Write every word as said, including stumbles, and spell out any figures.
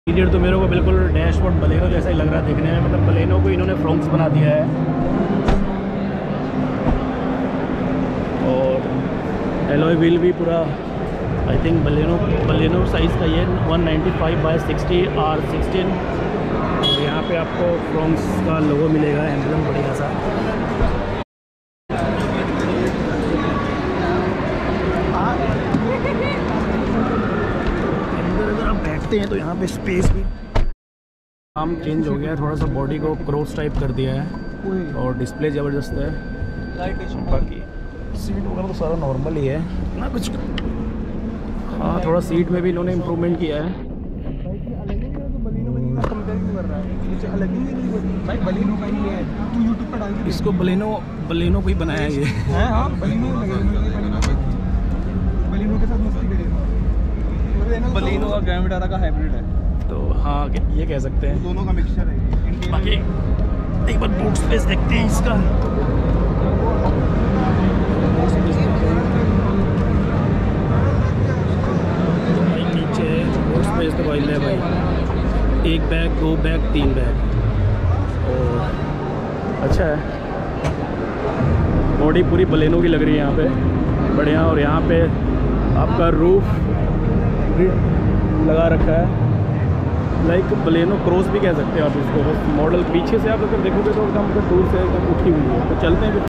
Interior तो मेरे को बिल्कुल डैशबोर्ड बलेनो जैसा ही लग रहा है देखने में, मतलब बलेनो को इन्होंने फ्रॉक्स बना दिया है। और एलॉय व्हील भी पूरा I think Baleno Baleno size का ये one ninety five by sixty R sixteen. यहाँ पे आपको फ्रॉक्स का लोगो मिलेगा, एम्ब्लम बढ़िया सा। अंदर अगर आप बैठते हैं तो यहाँ पे स्पेस भी काम चेंज हो गया है, थोड़ा सा बॉडी को क्रॉस टाइप कर दिया है और डिस्प्ले ज़बरदस्त है। बाकी सीट वगैरह तो सारा नॉर्मल ही है ना कुछ। हाँ, थोड़ा सीट में भी इन्होंने इम्प्रूवमेंट किया है। इसको बलेनो बलेनो को ही बनाया है ये। बलेनो और ग्रैंड विटारा का हाइब्रिड है, तो हाँ ये कह सकते हैं दोनों का मिक्सचर है। बाकी एक बार बूट स्पेस देखते हैं इसका। भाई नीचे बूट स्पेस तो भाई है भाई, एक बैग दो बैग तीन बैग और अच्छा है। बॉडी पूरी बलेनो की लग रही है यहाँ पे, बढ़िया। और यहाँ पे आपका रूफ लगा रखा है, लाइक बलेनो क्रॉस भी कह सकते हैं आप इसको। बस मॉडल पीछे से आप अगर देखोगे तो एकदम दूर से एकदम उठी हुई है। तो चलते हैं।